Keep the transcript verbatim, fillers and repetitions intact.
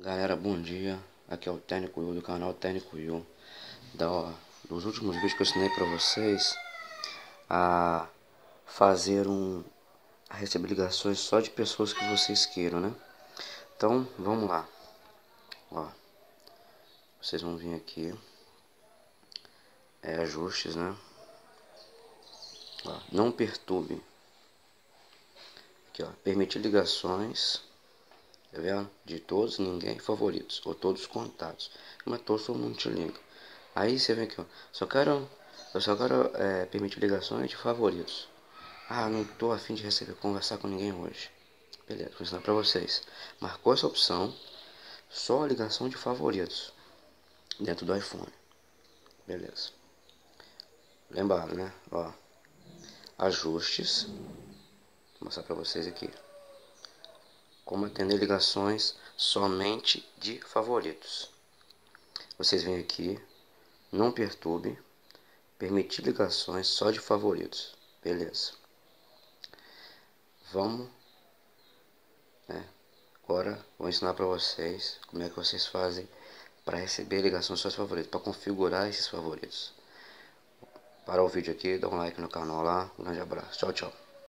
Galera, bom dia. Aqui é o Técnico Will do canal Técnico Will. Da, dos últimos vídeos que eu ensinei para vocês a fazer um a receber ligações só de pessoas que vocês queiram, né? Então, vamos lá. Ó, vocês vão vir aqui, é ajustes, né? Ó, não perturbe. Aqui, ó, permitir ligações. Tá vendo? De todos, ninguém, favoritos, ou todos contatos. Mas todos, todo mundo te liga. Aí você vem aqui, ó. Só quero, eu só quero é, permitir ligações de favoritos. Ah, não tô a fim de receber, conversar com ninguém hoje. Beleza, vou ensinar pra vocês. Marcou essa opção, só a ligação de favoritos dentro do iPhone. Beleza. Lembrando, né? Ó, ajustes. Vou mostrar pra vocês aqui. Como atender ligações somente de favoritos. Vocês vêm aqui, não perturbe, permitir ligações só de favoritos. Beleza. Vamos, né? Agora vou ensinar para vocês como é que vocês fazem para receber ligações só de favoritos, para configurar esses favoritos. Para o vídeo aqui, dá um like no canal lá. Um grande abraço. Tchau, tchau.